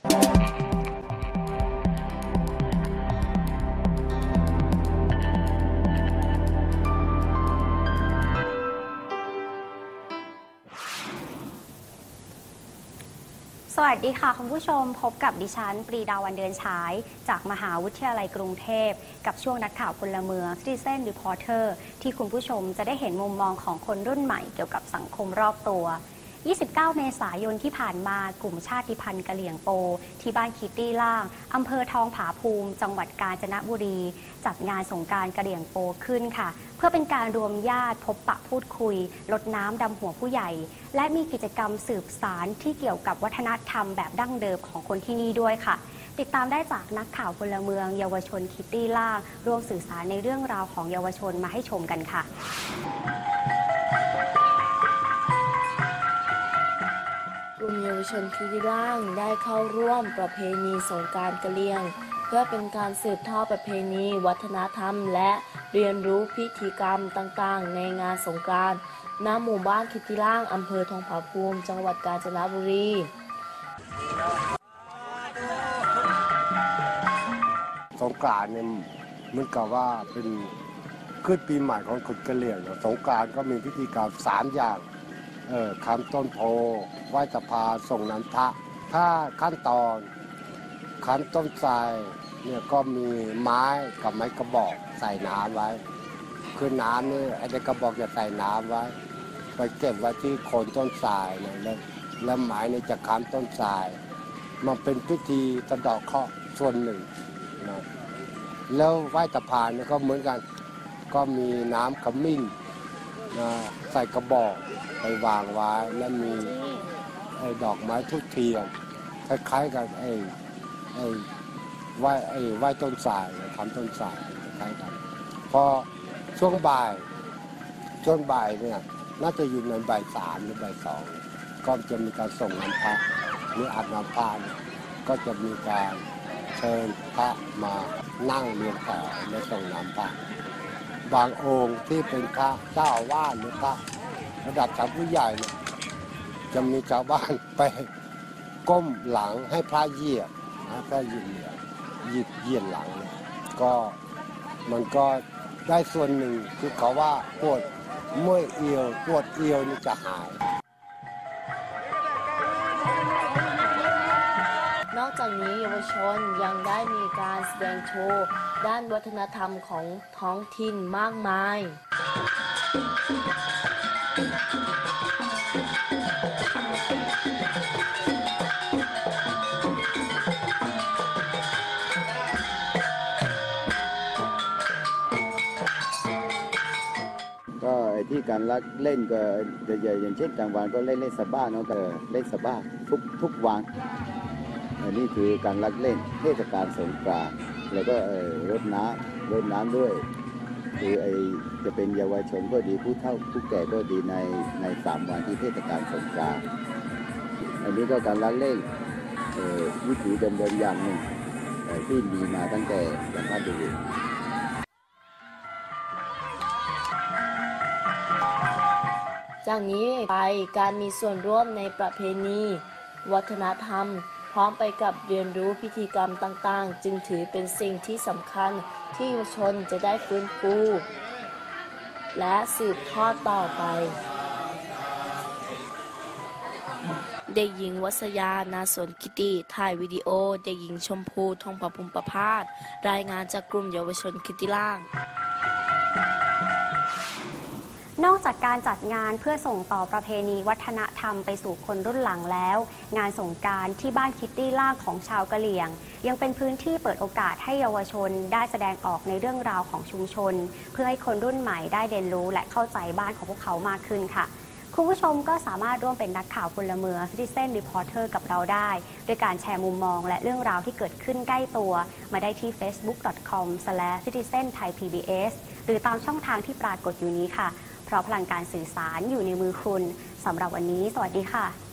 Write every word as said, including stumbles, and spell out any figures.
สวัสดีค่ะคุณผู้ชมพบกับดิฉันปรีดาวันเดือนฉายจากมหาวิทยาลัยกรุงเทพกับช่วงนักข่าวพลเมือง Citizen Reporter ที่คุณผู้ชมจะได้เห็นมุมมองของคนรุ่นใหม่เกี่ยวกับสังคมรอบตัวยี่สิบเก้าเมษายนที่ผ่านมากลุ่มชาติพันธุ์กะเหรี่ยงโปที่บ้านคิตตี้ล่างอำเภอทองผาภูมิจังหวัดกาญจนบุรีจัดงานสงกรานต์กะเหรี่ยงโปขึ้นค่ะเพื่อเป็นการรวมญาติพบปะพูดคุยรดน้ำดำหัวผู้ใหญ่และมีกิจกรรมสืบสานที่เกี่ยวกับวัฒนธรรมแบบดั้งเดิมของคนที่นี่ด้วยค่ะติดตามได้จากนักข่าวพลเมืองเยาวชนคิตตี้ล่างร่วมสื่อสารในเรื่องราวของเยาวชนมาให้ชมกันค่ะกลุ่มเยาวชนคิตตี้ล่างได้เข้าร่วมประเพณีสงกรานต์กะเหรี่ยงเพื่อเป็นการสืบทอดประเพณีวัฒนธรรมและเรียนรู้พิธีกรรมต่างๆในงานสงกรานต์ณหมู่บ้านคิตตี้ล่างอำเภอทองผาภูมิจังหวัดกาญจนบุรีสงกรานต์เนี่ยเหมือนกับว่าเป็นขึ้นปีใหม่ของคนกะเหรี่ยงสงกรานต์ก็มีพิธีกรรมสามอย่างเออคำต้นโพไหว้ตะพาส่งน้ำพระถ้าขั้นตอนคั้นต้นไทรเนี่ยก็มีไม้กับไม้กระบอกใส่น้ำไว้คือน้ำนี่ไอ้กระบอกจะใส่น้ำไว้ไปเก็บไว้ที่โคนต้นไทรเนี่ยแล้วแล้วไม้นี่จะค้ำต้นไทรมันเป็นพิธีสะเดาะเคราะห์ส่วนหนึ่งนะแล้วไหว้ตะพานเนี่ยก็เหมือนกันก็มีน้ำขมิ้นนะใส่กระบอกไปวางไว้แล้วมีไอ้ดอกไม้ทุกเทียนคล้ายๆกับไอ้ไอ้ไหว้ไอ้ไหว้ต้นสายทำต้นสายคล้ายกันพอช่วงบ่ายช่วงบ่ายเนี่ยน่าจะอยู่ในบ่ายสามหรือบ่ายสองก็จะมีการส่งน้ำพระหรืออาบน้ำพระก็จะมีการเชิญพระมานั่งเรียงแถวและส่งน้ำพระบางองค์ที่เป็นพระเจ้าอาวาสหรือพระระดับชั้นผู้ใหญ่เนี่ยจะมีชาวบ้านไปก้มหลังให้พระเหยียบให้พระเหยียบหยิบเหยียบหลังก็มันก็ได้ส่วนหนึ่งคือเขาว่าปวดเมื่อยเอวปวดเอวนี่จะหายนอกจากนี้เยาวชนยังได้มีการแสดงโชว์ด้านวัฒนธรรมของท้องถิ่นมากมายก็ไอ้ที่การลักเล่นก็อย่างเช่นกลางวันก็เล่นเล่นสบ้าเนาะก็เล่นสบ้าทุกทุกวันอันนี้คือการลักเล่นเทศกาลสงกรานต์แล้วก็รดน้ำรดน้ำด้วยคือไอ้จะเป็นเยาวชนก็ดีผู้เฒ่าผู้แก่ก็ดีในในสามวันที่เทศกาลสงกรานต์อันนี้ก็การลักเล่นวิถีเดิมๆอย่างหนึ่งที่มีมาตั้งแต่บรรพบุรุษจากนี้ไปการมีส่วนร่วมในประเพณีวัฒนธรรมพร้อมไปกับเรียนรู้พิธีกรรมต่างๆจึงถือเป็นสิ่งที่สำคัญที่เยาวชนจะได้ฟื้นฟูและสืบทอดต่อไปเด็กหญิงวัษยา นาสนกิติถ่ายวิดีโอเด็กหญิงชมพูทองผภูมิประภาสรายงานจากกลุ่มเยาวชนคิตตี้ล่างนอกจากการจัดงานเพื่อส่งต่อประเพณีวัฒนธรรมไปสู่คนรุ่นหลังแล้วงานสงกรานต์ที่บ้านคิตตี้ล่างของชาวกะเหรี่ยงยังเป็นพื้นที่เปิดโอกาสให้เยาวชนได้แสดงออกในเรื่องราวของชุมชนเพื่อให้คนรุ่นใหม่ได้เรียนรู้และเข้าใจบ้านของพวกเขามากขึ้นค่ะคุณผู้ชมก็สามารถร่วมเป็นนักข่าวพลเมือง Citizen Reporter กับเราได้ด้วยการแชร์มุมมองและเรื่องราวที่เกิดขึ้นใกล้ตัวมาได้ที่ เฟซบุ๊ก ดอท คอม สแลช ซิติเซน ไทย พี บี เอส หรือตามช่องทางที่ปรากฏอยู่นี้ค่ะเพราะพลังการสื่อสารอยู่ในมือคุณสำหรับวันนี้สวัสดีค่ะ